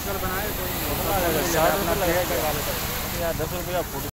बनाए कोई 60 रुपये लगेगा, 10 रुपये का फूट